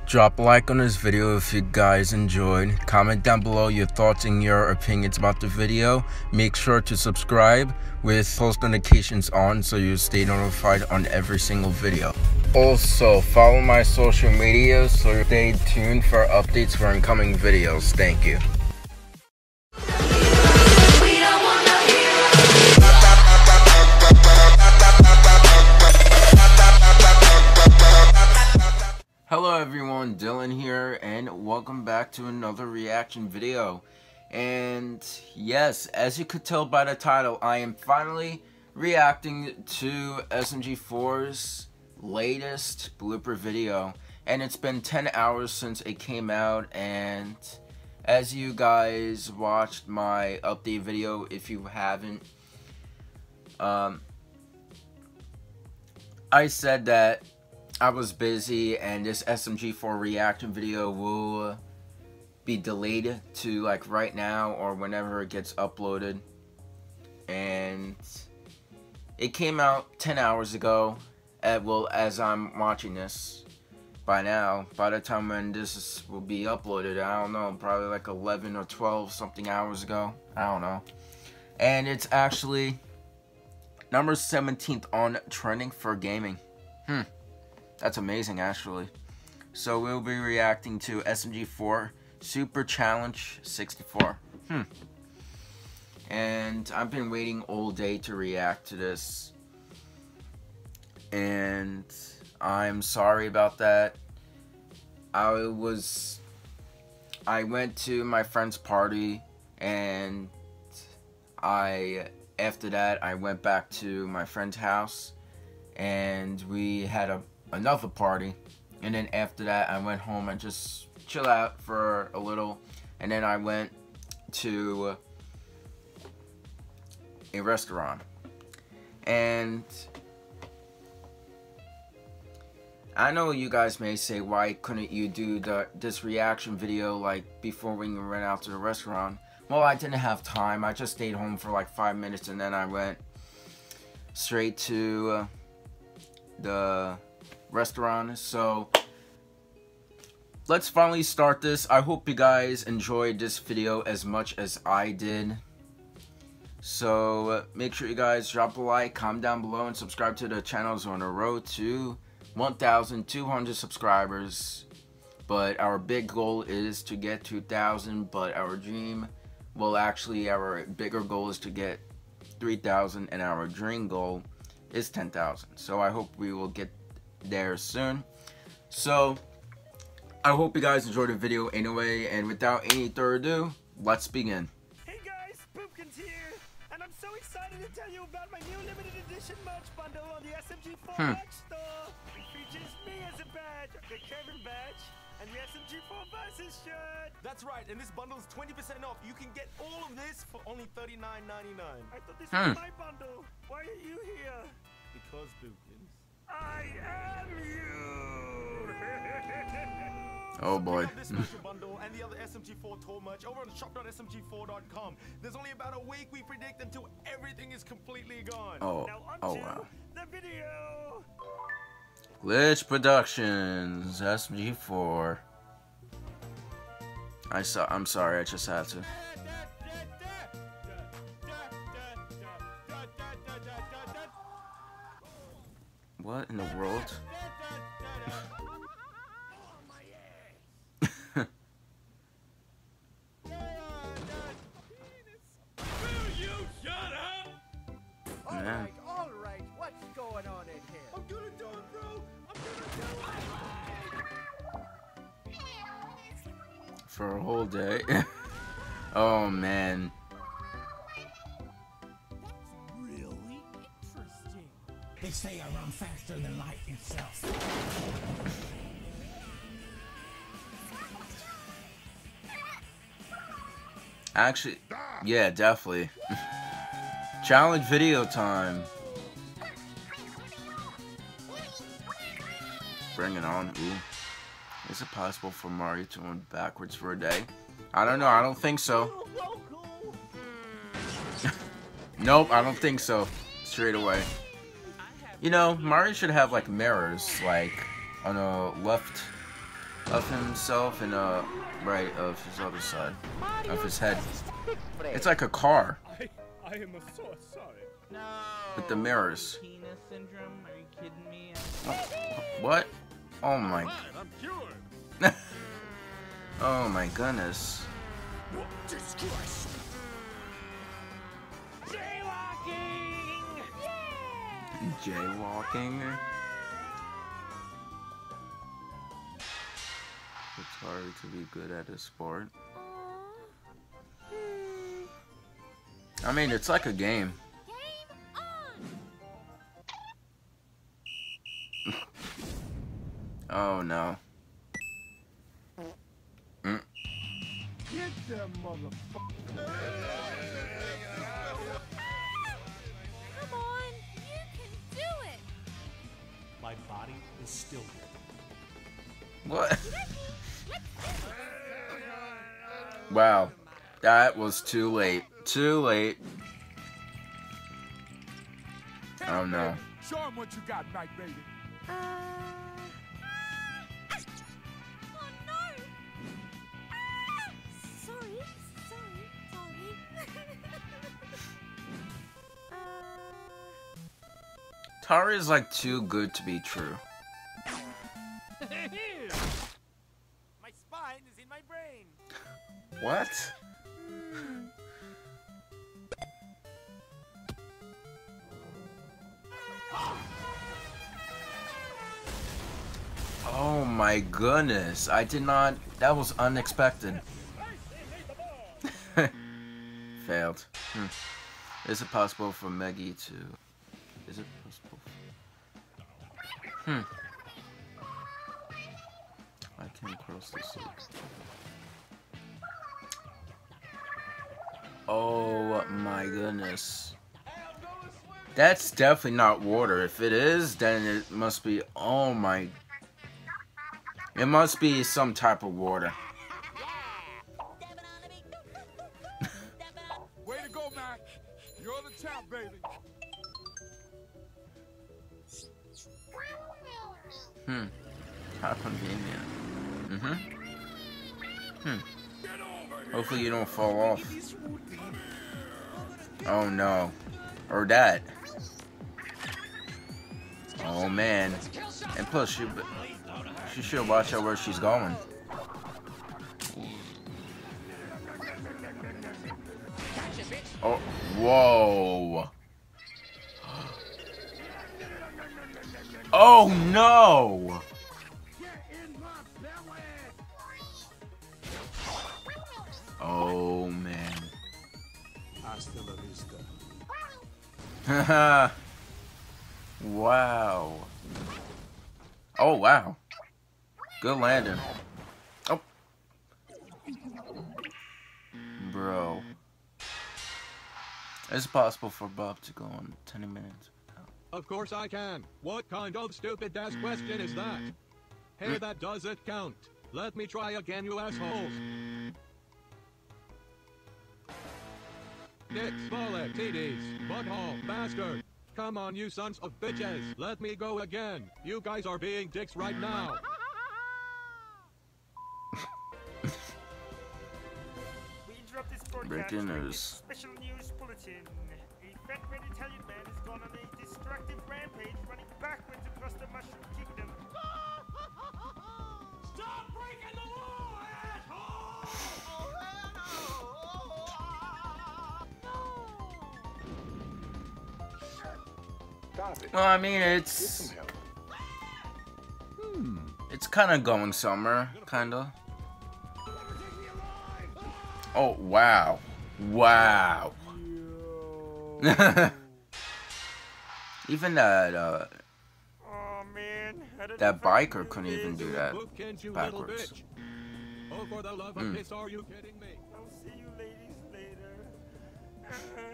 Drop a like on this video if you guys enjoyed. Comment down below your thoughts and your opinions about the video. Make sure to subscribe with post notifications on so you stay notified on every single video. Also, follow my social media so stay tuned for updates for incoming videos. Thank you. Hello everyone, Dylan here, and welcome back to another reaction video. And yes, as you could tell by the title, I am finally reacting to SMG4's latest blooper video. And it's been 10 hours since it came out, and as you guys watched my update video, if you haven't, I said that I was busy and this SMG4 reaction video will be delayed to like right now or whenever it gets uploaded. And it came out 10 hours ago, as I'm watching this by now. By the time when this will be uploaded, I don't know, probably like 11 or 12 something hours ago. I don't know. And it's actually number 17th on trending for gaming. That's amazing, actually. So we'll be reacting to SMG4 Super Challenge 64. And I've been waiting all day to react to this, and I'm sorry about that. I went to my friend's party, and after that I went back to my friend's house, and we had another party, and then after that I went home and just chill out for a little, and then I went to a restaurant. And I know you guys may say, why couldn't you do this reaction video like before we went out to the restaurant? Well, I didn't have time. I just stayed home for like 5 minutes, and then I went straight to the restaurant. So let's finally start this. I hope you guys enjoyed this video as much as I did. So make sure you guys drop a like, comment down below, and subscribe to the channels. On the road to 1,200 subscribers, but our big goal is to get 2,000. But our dream, well, actually our bigger goal is to get 3,000, and our dream goal is 10,000. So I hope we will get there soon. So I hope you guys enjoyed the video anyway, and without any further ado, let's begin. Hey guys, Poopkins here, and I'm so excited to tell you about my new limited edition merch bundle on the SMG4 merch store. It features me as a badge, the Kevin badge, and the SMG4 versus shirt. That's right, and this bundle is 20% off. You can get all of this for only $39.99. I thought this was my bundle. Why are you here? Because, Poopkins, I am you! Oh boy. this special bundle and the other SMG4 tour merch over on shop.smg4.com. There's only about a week, we predict, until everything is completely gone. Oh Now wow. the video. Glitch Productions, SMG4. I'm sorry, I just had to. What in the world? Man. All right, what's going on in here? I'm gonna do it, bro! I'm gonna do it! For a whole day. Oh man. Really interesting. They say I run faster than light itself. Actually, yeah, definitely. Challenge video time. Bring it on. Ooh. Is it possible for Mario to run backwards for a day? I don't know. I don't think so. Nope, I don't think so. Straight away. You know, Mario should have like mirrors, like on the left of himself and right of his other side of his head. It's like a car. I am so sorry. No. With the mirrors. Penis syndrome? Are you kidding me? What? Oh my. I'm cured. Oh my goodness. Jaywalking! Jaywalking. It's hard to be good at a sport. I mean, it's like a game. Oh no. Get them motherfucker. Come on, you can do it. My body is still dead. What? Wow. That was too late. Too late. Oh no. Show him what you got, Night Baby. Oh no! Sorry. Tara is like too good to be true. My spine is in my brain. What? Oh my goodness. I did not. That was unexpected. Failed. Is it possible for Meggy to... Is it possible? I can't cross this loop. Oh my goodness. That's definitely not water. If it is, then it must be... Oh my... It must be some type of water. Way to go, Mac. You're the champ, baby. How convenient. Hopefully you don't fall off. Oh no. Or that. Oh man. And plus she should watch out where she's going. Oh, whoa. Oh no. Oh man. Hasta la vista. Haha. Wow. Oh wow. Good landing. Oh. Bro. Is it possible for Bob to go on 20 minutes? Of course I can. What kind of stupid-ass question is that? Hey, that doesn't count. Let me try again, you assholes. Dicks, bullet, TDs, butthole, bastard. Come on, you sons of bitches. Let me go again. You guys are being dicks right now. We interrupt this broadcast Breaking with news. this special news bulletin. A fat-red Italian man has gone on a destructive rampage, running backwards across the Mushroom Kingdom. Stop breaking the law, asshole! Well, I mean, it's kind of going somewhere, kind of. Oh wow, wow. Even that Oh man, that biker couldn't even do that Bookends, you little backwards. bitch. Oh, for the love of piss, are you kidding me? I'll see you ladies later.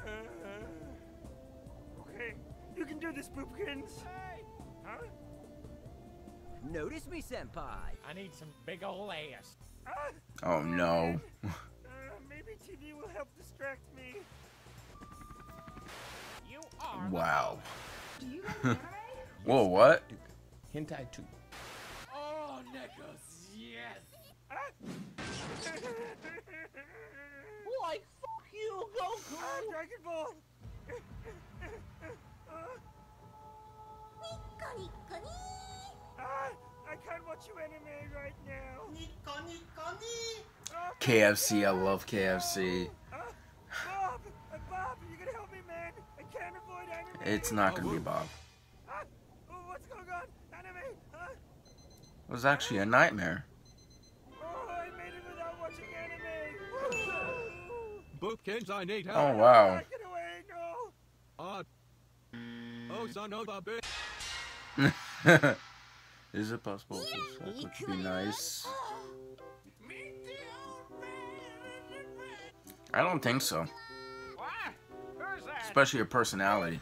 Okay, you can do this, Boopkins. Hey. Huh? Notice me, senpai. I need some big ol' ass. Ah, Oh no. maybe TV will help distract me. You are. Wow. Whoa, what? Hentai too. Oh, niggas, Yes. Like, fuck you, Goku! Dragon Ball! I can't watch you anime right now. KFC, I love KFC. Bob, you gonna help me, man? I can't avoid anime. It's not gonna be Bob. What's going on? Anime? It was actually a nightmare. Oh, I made it without watching anime. Boopkins, I need help. Oh wow. Get away, no. Oh, son of a bitch. Is it possible? That would be nice. I don't think so. Who's that? Especially your personality.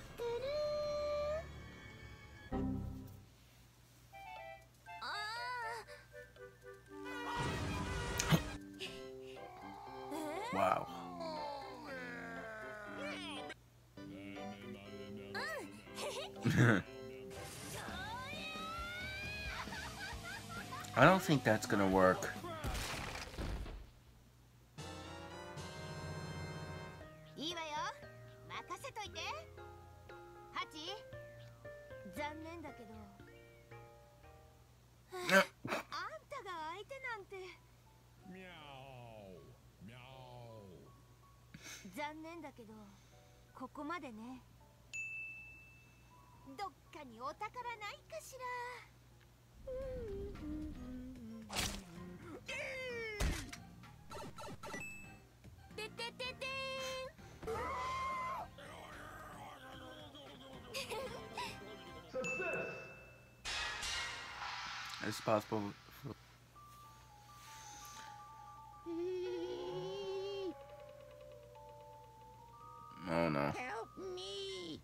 Wow. I don't think that's gonna work. It's possible. Oh no. Help me!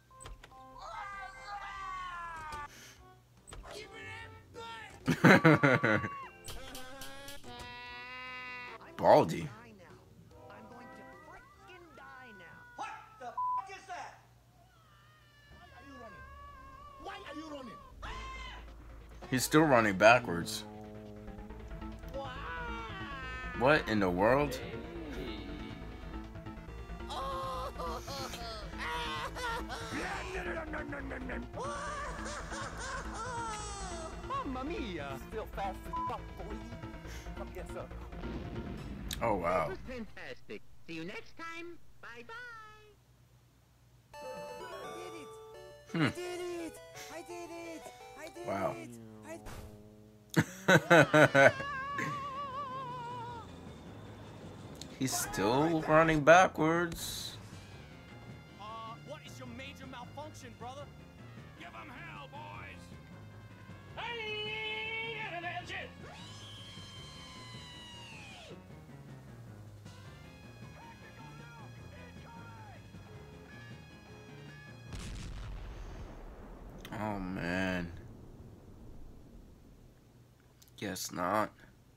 Baldy. I'm going to freaking die now. What the f is that? Why are you running? He's still running backwards. What in the world? Mamma mia! Still fast as fuck, boy. Come get some. Oh wow. Fantastic. See you next time. Bye-bye. I did it! I did it! I did it! Wow. He's still running backwards. What is your major malfunction, brother? Give them hell, boys! Oh man. Guess not.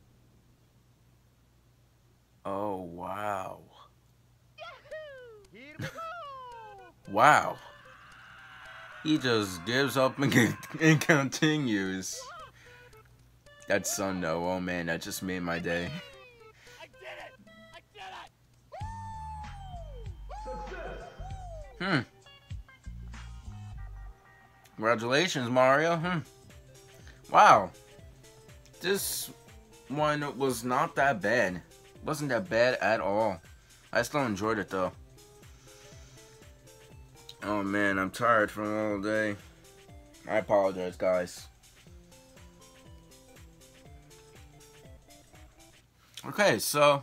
Oh wow. Here we go! Wow. He just gives up and continues. That sun though, oh man, that just made my day. I did it! I did it! Hmm. Congratulations, Mario. Wow. This one was not that bad. Wasn't that bad at all. I still enjoyed it though. Oh man, I'm tired from all day. I apologize, guys. Okay, so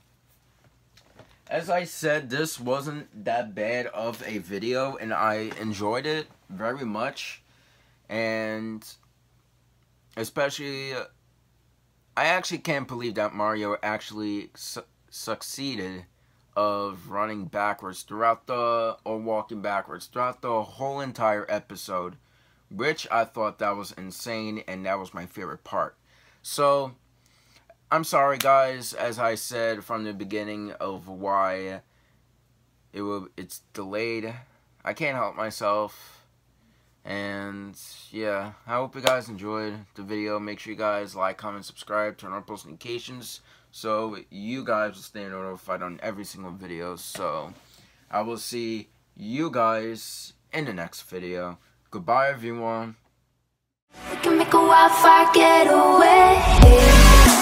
as I said, this wasn't that bad of a video, and I enjoyed it very much. And especially, I actually can't believe that Mario actually succeeded of running backwards throughout or walking backwards throughout the whole entire episode, which I thought that was insane, and that was my favorite part. So, I'm sorry guys, as I said from the beginning of why it's delayed. I can't help myself. And yeah, I hope you guys enjoyed the video. Make sure you guys like, comment, subscribe, turn on post notifications so you guys will stay notified on every single video. So I will see you guys in the next video. Goodbye, everyone. We can make a wildfire getaway.